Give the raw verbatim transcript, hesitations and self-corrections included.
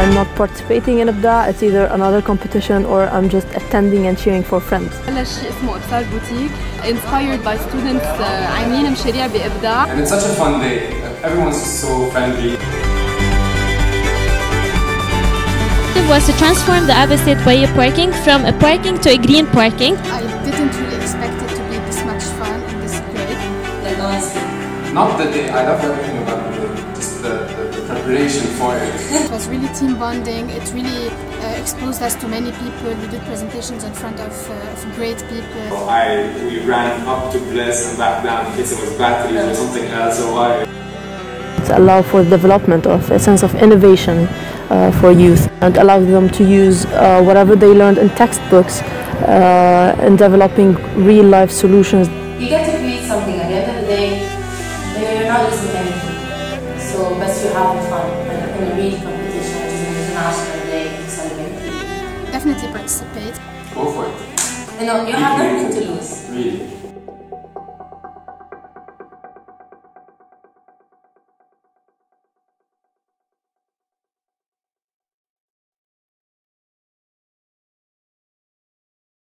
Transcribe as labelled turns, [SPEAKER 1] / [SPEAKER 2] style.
[SPEAKER 1] I'm not participating in I B D A A, it's either another competition or I'm just attending and cheering for friends.
[SPEAKER 2] شيء اسمه إبصار بوتيك inspired by students عاملين مشاريع بإبداع.
[SPEAKER 3] And it's such a fun day. Everyone's so friendly.
[SPEAKER 4] Was to transform the Aba State way of parking from a parking to a green parking.
[SPEAKER 5] I didn't really expect it to be this much fun and this great.
[SPEAKER 3] Not the day, I loved everything about the day, just the, the, the preparation for it.
[SPEAKER 5] It was really team bonding, it really uh, exposed us to many people. We did presentations in front of, uh, of great people.
[SPEAKER 3] I, we ran up to Bliss and back down in case it was batteries or something else, so I...
[SPEAKER 1] It allows for the development of a sense of innovation uh, for youth and allows them to use uh, whatever they learned in textbooks uh, in developing real-life solutions.
[SPEAKER 6] You get to create something at the end of the day, you're not losing anything. So, but you're having fun in a real competition, which is an international day to celebrate.
[SPEAKER 5] Definitely participate.
[SPEAKER 3] Go for it.
[SPEAKER 6] You know, you have nothing to lose.
[SPEAKER 3] Really.